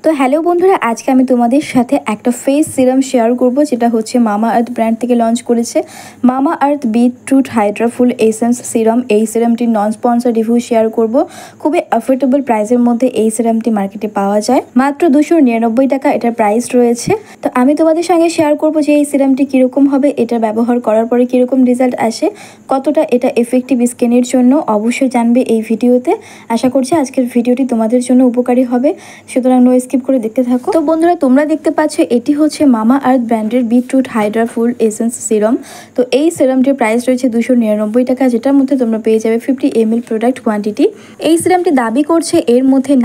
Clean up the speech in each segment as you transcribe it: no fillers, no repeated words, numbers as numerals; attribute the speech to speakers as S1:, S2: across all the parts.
S1: তো হ্যালো বন্ধুরা, আজকে আমি তোমাদের সাথে একটা ফেস সিরাম শেয়ার করব, যেটা হচ্ছে মামা আর্থ ব্র্যান্ড থেকে লঞ্চ করেছে। Mamaearth beetroot hydraful essence serum. এই সিরামটি নন স্পন্সর রিভিউ শেয়ার করব। খুবই অ্যাফোর্ডেবল প্রাইসের মধ্যে এই সিরামটি মার্কেটে পাওয়া যায়, মাত্র 299 টাকা এটার প্রাইস রয়েছে। তো আমি তোমাদের সঙ্গে শেয়ার করব যে এই সিরামটি কীরকম হবে, এটা ব্যবহার করার পরে কীরকম রেজাল্ট আসে, কতটা এটা এফেক্টিভ স্কিনের জন্য, অবশ্যই জানবে এই ভিডিওতে। আশা করছি আজকের ভিডিওটি তোমাদের জন্য উপকারী হবে, সুতরাং নো স্কিপ করে দেখতে থাকো। তো বন্ধুরা, তোমরা দেখতে পাচ্ছ এটি হচ্ছে মামা আর্থ ব্র্যান্ডের বিটরুট হাইড্রাফুল এসেন্স সিরাম। তো এই সিরামটির প্রাইস রয়েছে 299 টাকা, যেটার মধ্যে তোমরা পেয়ে যাবে 50 ml প্রোডাক্ট কোয়ান্টিটি। এই সিরামটি দাবি করছে এর মধ্যে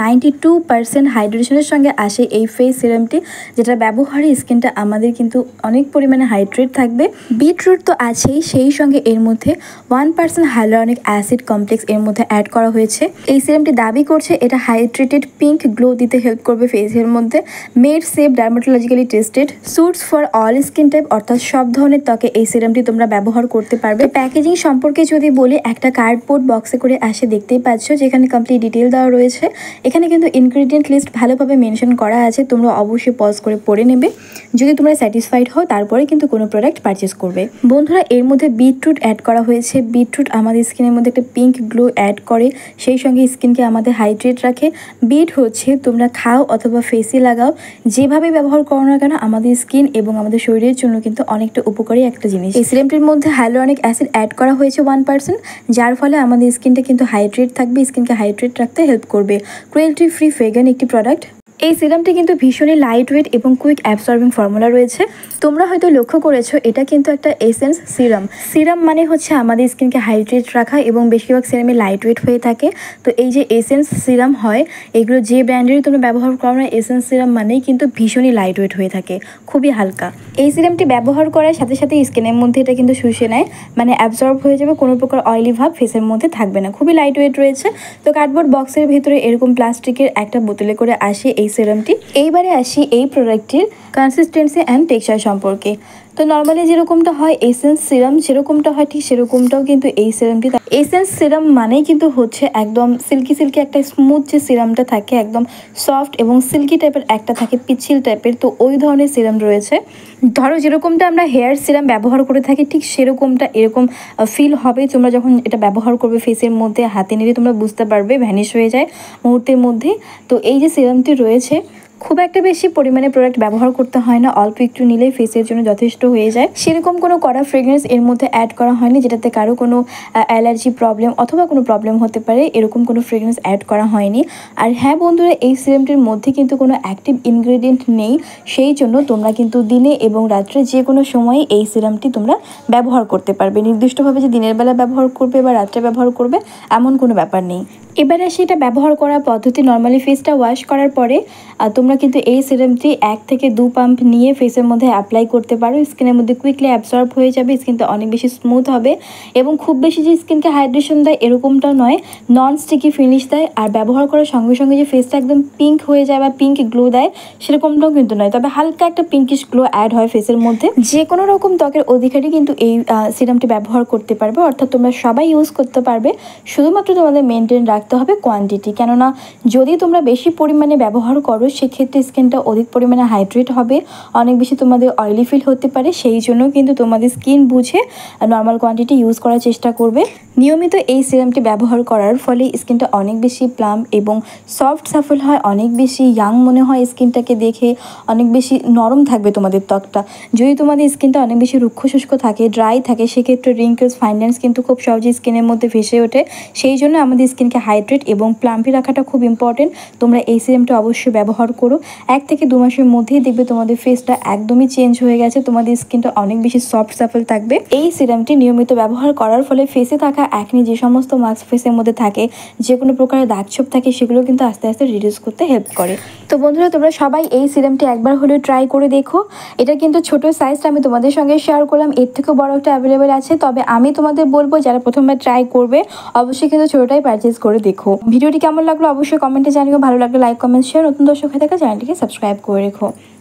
S1: 92% হাইড্রেশনের সঙ্গে আসে এই ফেস সিরামটি, যেটা ব্যবহারে স্কিনটা আমাদের কিন্তু অনেক পরিমাণে হাইড্রেট থাকবে। বিটরুট তো আছেই, সেই সঙ্গে এর মধ্যে 1% হাইলোরনিক অ্যাসিড কমপ্লেক্স এর মধ্যে অ্যাড করা হয়েছে। এই সিরামটি দাবি করছে এটা হাইড্রেটেড পিঙ্ক গ্লো দিতে হেল্প করবে ফেসের মধ্যে। Made safe, dermatologically tested, suits for all skin type, অর্থাৎ সব ধরনের ত্বকে এই সিরামটি তোমরা ব্যবহার করতে পারবে। প্যাকেজিং সম্পর্কে যদি বলি, একটা কার্ডবোর্ড বক্সে করে আসে, দেখতেই পাচ্ছ, যেখানে কমপ্লিট ডিটেল দেওয়া রয়েছে। এখানে কিন্তু ইনগ্রিডিয়েন্ট লিস্ট ভালোভাবে মেনশন করা আছে, তোমরা অবশ্যই পজ করে পড়ে নেবে। যদি তোমরা স্যাটিসফাইড হও তারপরে কিন্তু কোনো প্রোডাক্ট পারচেস করবে। বন্ধুরা, এর মধ্যে বিটরুট অ্যাড করা হয়েছে। বিটরুট আমাদের স্কিনের মধ্যে একটা পিঙ্ক গ্লো অ্যাড করে, সেই সঙ্গে স্কিনকে আমাদের হাইড্রেট রাখে। বিট হচ্ছে তোমরা খাও অথবা ফেসে লাগাও, যেভাবে ব্যবহার করো না কেন, আমাদের স্কিন এবং আমাদের শরীরের জন্য কিন্তু অনেকটা উপকারী একটা জিনিস। এই সিরামটির মধ্যে হাইলোরনিক অ্যাসিড অ্যাড করা হয়েছে 1%, যার ফলে আমাদের স্কিনটা কিন্তু হাইড্রেট থাকবে, স্কিনকে হাইড্রেট রাখতে হেল্প করবে। ক্রুয়েলটি ফ্রি ভেগান একটি প্রোডাক্ট। এই সিরামটি কিন্তু ভীষণই লাইট ওয়েট এবং কুইক অ্যাবসর্বিং ফর্মুলা রয়েছে। তোমরা হয়তো লক্ষ্য করেছো, এটা কিন্তু একটা এসেন্স সিরাম। সিরাম মানে হচ্ছে আমাদের স্কিনকে হাইড্রেট রাখা, এবং বেশিরভাগ সিরামে লাইট ওয়েট হয়ে থাকে। তো এই যে এসেন্স সিরাম হয়, এগুলো যে ব্র্যান্ডেরই তোমরা ব্যবহার করো না, এসেন্স সিরাম মানেই কিন্তু ভীষণই লাইট ওয়েট হয়ে থাকে, খুবই হালকা। এই সিরামটি ব্যবহার করার সাথে সাথে স্কিনের মধ্যে এটা কিন্তু শুষে নেয়, মানে অ্যাবজর্ব হয়ে যাবে, কোনো প্রকার অয়েলি ভাব ফেসের মধ্যে থাকবে না, খুবই লাইট ওয়েট রয়েছে। তো কার্ডবোর্ড বক্সের ভিতরে এরকম প্লাস্টিকের একটা বোতলে করে আসে এই সিরামটি। এইবারে আসি এই প্রোডাক্টটির কনসিস্টেন্সি অ্যান্ড টেক্সচার সম্পর্কে। তো নর্মালি যেরকমটা হয় এসেন্স সিরাম, যেরকমটা হয় ঠিক সেরকমটাও কিন্তু এই সিরামটি। এসেন্স সিরাম মানেই কিন্তু হচ্ছে একদম সিল্কি সিল্কি একটা স্মুথ যে সিরামটা থাকে, একদম সফট এবং সিল্কি টাইপের একটা থাকে, পিচ্ছিল টাইপের। তো ওই ধরনের সিরাম রয়েছে। ধরো যেরকমটা আমরা হেয়ার সিরাম ব্যবহার করে থাকি, ঠিক সেরকমটা এরকম ফিল হবে তোমরা যখন এটা ব্যবহার করবে ফেসের মধ্যে। হাতে নিলে তোমরা বুঝতে পারবে, ভ্যানিশ হয়ে যায় মুহূর্তের মধ্যে। তো এই যে সিরামটি রয়েছে, খুব একটা বেশি পরিমাণে প্রোডাক্ট ব্যবহার করতে হয় না, অল্প একটু নিলেই ফেসের জন্য যথেষ্ট হয়ে যায়। সেরকম কোনো কড়া ফ্রেগরেন্স এর মধ্যে অ্যাড করা হয়নি, যেটাতে কারো কোনো অ্যালার্জি প্রবলেম অথবা কোনো প্রবলেম হতে পারে, এরকম কোনো ফ্রেগরেন্স অ্যাড করা হয়নি। আর হ্যাঁ বন্ধুরা, এই সিরামটির মধ্যে কিন্তু কোনো অ্যাক্টিভ ইনগ্রেডিয়েন্ট নেই, সেই জন্য তোমরা কিন্তু দিনে এবং রাত্রে যে কোনো সময়ে এই সিরামটি তোমরা ব্যবহার করতে পারবে। নির্দিষ্টভাবে যে দিনের বেলা ব্যবহার করবে বা রাত্রে ব্যবহার করবে এমন কোনো ব্যাপার নেই। এবারে সেটা ব্যবহার করার পদ্ধতি, নর্মালি ফেসটা ওয়াশ করার পরে তোমরা কিন্তু এই সিরামটি 1 থেকে 2 পাম্প নিয়ে ফেসের মধ্যে অ্যাপ্লাই করতে পারো। স্কিনের মধ্যে কুইকলি অ্যাবসর্ব হয়ে যাবে, স্কিনটা অনেক বেশি স্মুথ হবে এবং খুব বেশি যে স্কিনকে হাইড্রেশন দেয় এরকমটাও নয়, নন স্টিকি ফিনিশ দেয়। আর ব্যবহার করার সঙ্গে সঙ্গে যে ফেসটা একদম পিঙ্ক হয়ে যায় বা পিঙ্ক গ্লো দেয় সেরকমটাও কিন্তু নয়, তবে হালকা একটা পিঙ্কিশ গ্লো অ্যাড হয় ফেসের মধ্যে। যে কোনো রকম ত্বকের অধিকারী কিন্তু এই সিরামটি ব্যবহার করতে পারবে, অর্থাৎ তোমরা সবাই ইউজ করতে পারবে। শুধুমাত্র তোমাদের মেনটেন রাখতে হবে কোয়ান্টিটি, কেননা যদি তোমরা বেশি পরিমাণে ব্যবহার করো সেক্ষেত্রে স্কিনটা অধিক পরিমাণে হাইড্রেট হবে, অনেক বেশি তোমাদের অয়েলি ফিল হতে পারে। সেই জন্য কিন্তু তোমাদের স্কিন বুঝে নর্মাল কোয়ান্টিটি ইউজ করার চেষ্টা করবে। নিয়মিত এই সিরামটি ব্যবহার করার ফলে স্কিনটা অনেক বেশি প্লাম এবং সফট সাফল হয়, অনেক বেশি ইয়াং মনে হয় স্কিনটাকে দেখে, অনেক বেশি নরম থাকবে তোমাদের ত্বকটা। যদি তোমাদের স্কিনটা অনেক বেশি রুক্ষ শুষ্ক থাকে, ড্রাই থাকে, সেক্ষেত্রে রিঙ্কেলস, ফাইন্যান্স কিন্তু খুব সহজেই স্কিনের মধ্যে ভেসে ওঠে। সেই জন্য আমাদের স্কিনকে হাইড্রেট এবং প্লাম্পি রাখাটা খুব ইম্পর্টেন্ট। তোমরা এই সিরামটা অবশ্যই ব্যবহার করো। 1 থেকে 2 মাসের মধ্যেই দেখবে তোমাদের ফেসটা একদমই চেঞ্জ হয়ে গেছে, তোমাদের স্কিনটা অনেক বেশি সফট সাফল থাকবে। এই সিরামটি নিয়মিত ব্যবহার করার ফলে ফেসে থাকা একনি, যে সমস্ত মাস্ক ফেসের মধ্যে থাকে, যে কোনো প্রকারের দাগ ছোপ থাকে, সেগুলো কিন্তু আস্তে আস্তে রিডিউস করতে হেল্প করে। তো বন্ধুরা, তোমরা সবাই এই সিরামটি একবার হলেও ট্রাই করে দেখো। এটা কিন্তু ছোট সাইজটা আমি তোমাদের সঙ্গে শেয়ার করলাম, এর থেকেও বড় একটা অ্যাভেলেবেল আছে। তবে আমি তোমাদের বলবো, যারা প্রথমবার ট্রাই করবে অবশ্যই কিন্তু ছোটটাই পারচেজ করে দেখো। ভিডিওটি কেমন লাগলো অবশ্যই কমেন্টে জানিও। ভালো লাগলে লাইক, কমেন্ট, শেয়ার। নতুন দর্শক হয়ে থাকা চ্যানেলটিকে সাবস্ক্রাইব করে রেখো।